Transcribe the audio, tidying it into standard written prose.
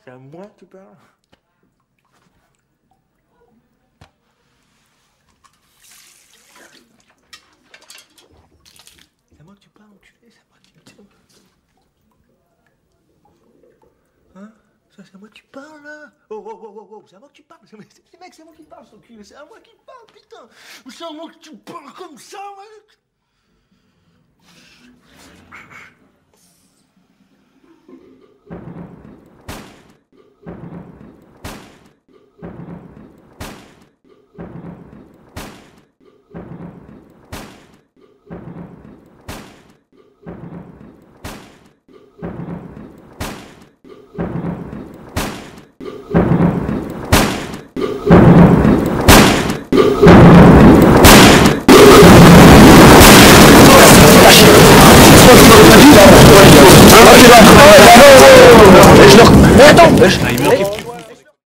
C'est à moi que tu parles? C'est à moi que tu parles, enculé, c'est à moi que tu parles. Hein? Ça, c'est à moi que tu parles, là? Oh, c'est à moi que tu parles. Mec, c'est à moi qui parle, son cul. C'est à moi qui parle, putain. C'est à moi que tu parles comme ça, mec. Mais attends,